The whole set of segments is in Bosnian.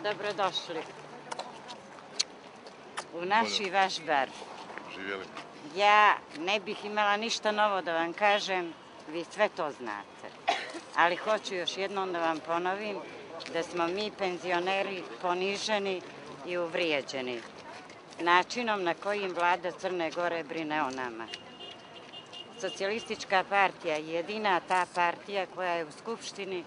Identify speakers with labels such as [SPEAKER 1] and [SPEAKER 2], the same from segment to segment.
[SPEAKER 1] Dobrodošli u naš i vaš bar.
[SPEAKER 2] Živjeli.
[SPEAKER 1] Ja ne bih imala ništa novo da vam kažem, vi sve to znate. Ali hoću još jednom da vam ponovim da smo mi penzioneri poniženi i uvrijeđeni načinom na kojim vlada Crne Gore brine o nama. Socijalistička partija je jedina ta partija koja je u Skupštini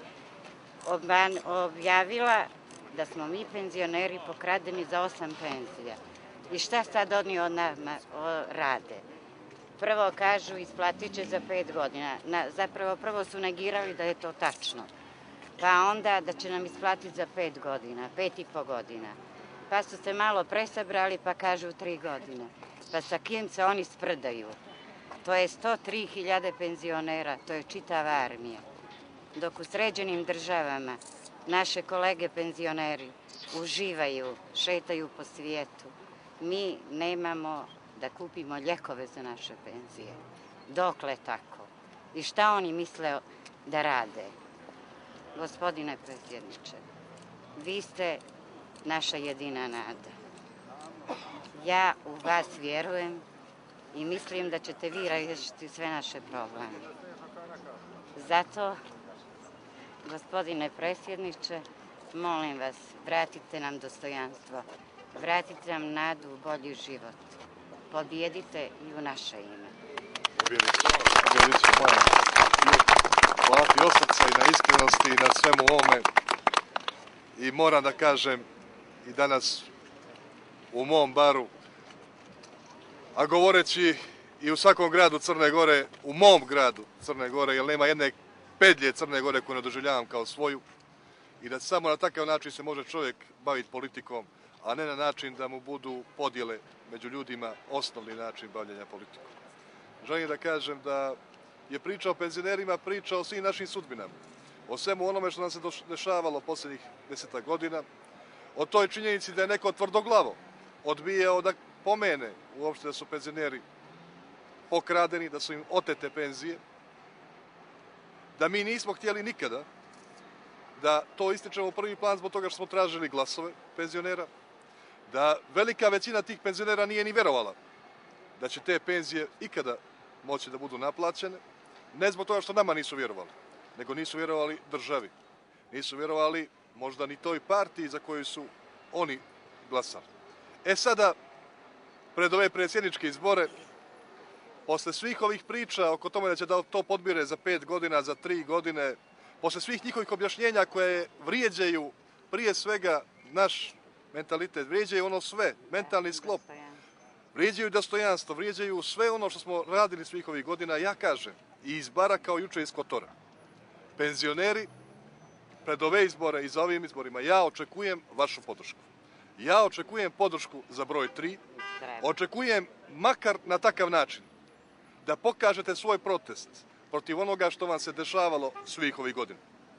[SPEAKER 1] objavila da smo mi penzioneri pokradeni za 8 penzija. I šta sad oni od nama rade? Prvo kažu isplatit će za 5 godina. Zapravo prvo su negirali da je to tačno. Pa onda da će nam isplatiti za 5 godina, 5,5 godina. Pa su se malo presabrali pa kažu 3 godine. Pa sa kim se oni sprdaju? To je 103.000 penzionera, to je čitava armija. Dok u sređenim državama naše kolege penzioneri uživaju, šetaju po svijetu, mi nemamo da kupimo ljekove za naše penzije. Dokle tako? I šta oni misle da rade? Gospodine predsjedniče, vi ste naša jedina nada. Ja u vas vjerujem i mislim da ćete vi riješiti sve naše probleme. Zato, gospodine predsjedniče, molim vas, vratite nam dostojanstvo, vratite nam nadu u bolji život. Pobjedite i u naše ime.
[SPEAKER 2] Pobjedit ćemo, moja. Hvala ti od srca i na iskrenosti i na svemu ovome. I moram da kažem i danas u mom baru, a govoreći i u svakom gradu Crne Gore, u mom gradu Crne Gore, jer nema jedne pedlje Crne Gore koju ne doživljavam kao svoju, i da samo na takav način se može čovjek baviti politikom, a ne na način da mu budu podjele među ljudima osnovni način bavljenja politikom. Želim da kažem da je priča o penzionerima priča o svim našim sudbinama, o svemu onome što nam se dešavalo posljednjih 10 godina, o toj činjenici da je neko tvrdoglavo odbijao da pomene uopšte da su penzioneri pokradeni, da su im otete penzije, da mi nismo htjeli nikada da to ističemo u prvi plan zbog toga što smo tražili glasove penzionera, da velika većina tih penzionera nije ni vjerovala da će te penzije ikada moći da budu naplaćene, ne zbog toga što nama nisu vjerovali, nego nisu vjerovali državi, nisu vjerovali možda ni toj partiji za koju su oni glasali. E sada, pred ove predsjedničke izbore, posle svih ovih priča oko tome da će da to podmire za 5 godina, za 3 godine, posle svih njihovih objašnjenja koje vrijeđaju prije svega naš mentalitet, vrijeđaju ono sve, mentalni sklop, vrijeđaju dostojanstvo, vrijeđaju sve ono što smo radili svih ovih godina, ja kažem, i iz bara kao juče iz Kotora. Penzioneri, pred ove izbore i za ovim izborima, ja očekujem vašu podršku. Ja očekujem podršku za broj 3, očekujem makar na takav način da pokažete svoj protest protiv onoga što vam se dešavalo svih ovih godina.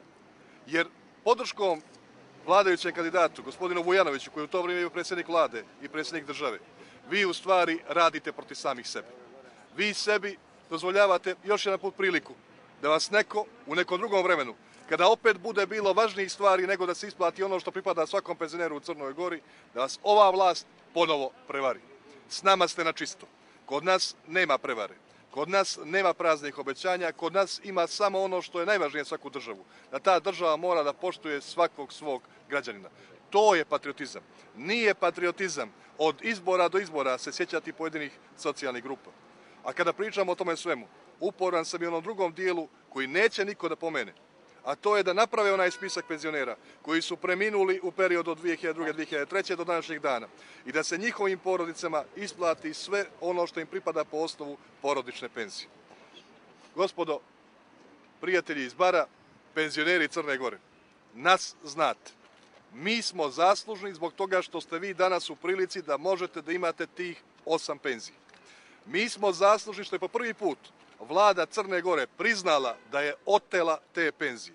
[SPEAKER 2] Jer podrškom vladajućem kandidatu, gospodinu Vujanoviću, koji u to vrijeme je predsjednik vlade i predsjednik države, vi u stvari radite protiv samih sebe. Vi sebi dozvoljavate još jedan put priliku da vas neko u nekom drugom vremenu, kada opet bude bilo važnijih stvari nego da se isplati ono što pripada svakom penzioneru u Crnoj Gori, da vas ova vlast ponovo prevari. S nama ste na čisto. Kod nas nema prevare. Kod nas nema praznih obećanja, kod nas ima samo ono što je najvažnije za svaku državu. Da ta država mora da poštuje svakog svog građanina. To je patriotizam. Nije patriotizam od izbora do izbora se sjećati pojedinih socijalnih grupa. A kada pričamo o tome svemu, uporan sam i onom drugom dijelu koji neće niko da pomene, a to je da naprave onaj spisak penzionera koji su preminuli u periodu od 2002-2003. do današnjeg dana i da se njihovim porodicama isplati sve ono što im pripada po osnovu porodične penzije. Gospodo, prijatelji iz bara, penzioneri Crne Gore, nas znate. Mi smo zaslužni zbog toga što ste vi danas u prilici da možete da imate tih 8 penzija. Mi smo zaslužni što je po prvi put vlada Crne Gore priznala da je otela te penzije.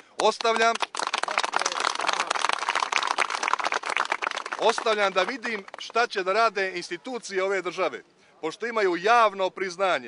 [SPEAKER 2] Ostavljam da vidim šta će da rade institucije ove države, pošto imaju javno priznanje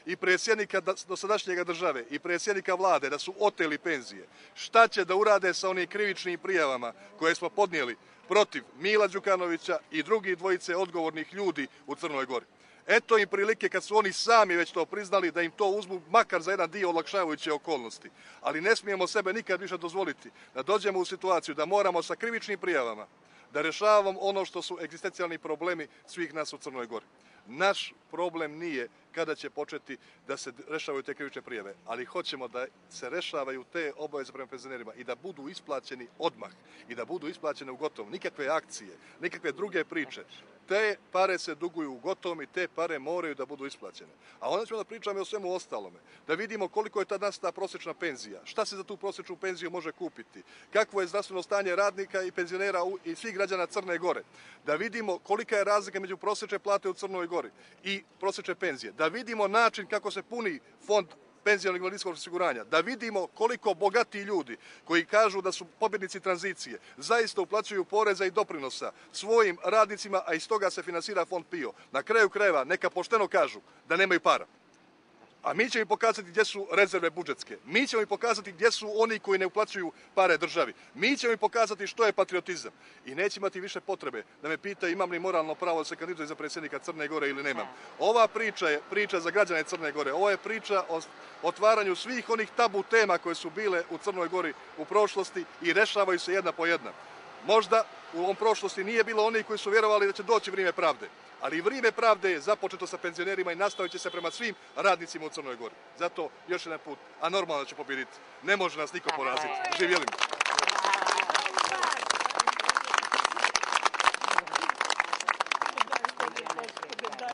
[SPEAKER 2] i predsjednika dosadašnjega države i predsjednika vlade da su oteli penzije, šta će da urade sa onim krivičnim prijavama koje smo podnijeli protiv Mila Đukanovića i drugih dvojice odgovornih ljudi u Crnoj Gori. Eto im prilike kad su oni sami već to priznali da im to uzmu makar za jedan dio olakšavajuće okolnosti. Ali ne smijemo sebe nikad više dozvoliti da dođemo u situaciju da moramo sa krivičnim prijavama da rješavamo ono što su egzistencijalni problemi svih nas u Crnoj Gori. Naš problem nije kada će početi da se rešavaju te krivične prijave, ali hoćemo da se rešavaju te obaveze prema penzionerima i da budu isplaćeni odmah i da budu isplaćene u gotovom. Nikakve akcije, nikakve druge priče. Te pare se duguju u gotovom i te pare moraju da budu isplaćene. A onda ćemo da pričamo i o svemu ostalome. Da vidimo koliko je danas ta prosječna penzija, šta se za tu prosječnu penziju može kupiti, kakvo je zdravstveno stanje radnika i penzionera i svih građana Crne Gore. Da vidimo kolika je razlika među prosječne plate u Crnoj Gori i prosječne penzije. Da vidimo način kako se puni fond penzionog invalidskog osiguranja, da vidimo koliko bogati ljudi koji kažu da su pobjednici tranzicije zaista uplaćuju poreza i doprinosa svojim radnicima, a iz toga se finansira fond PIO. Na kraju krajeva neka pošteno kažu da nemaju para. A mi ćemo im pokazati gdje su rezerve budžetske. Mi ćemo im pokazati gdje su oni koji ne uplaćuju pare državi. Mi ćemo im pokazati što je patriotizam. I neće imati više potrebe da me pita imam li moralno pravo da se kandidujem za predsjednika Crne Gore ili nemam. Ova priča je priča za građane Crne Gore. Ovo je priča o otvaranju svih onih tabu tema koje su bile u Crnoj Gori u prošlosti i rešavaju se jedna po jedna. Možda u ovom prošlosti nije bilo onih koji su vjerovali da će doći vrijeme pravde. Ali vrijeme pravde je započeto sa penzionerima i nastavit će se prema svim radnicima u Crnoj Gori. Zato još jedan put, a normalno će pobjediti. Ne može nas niko poraziti. Živjeli mi.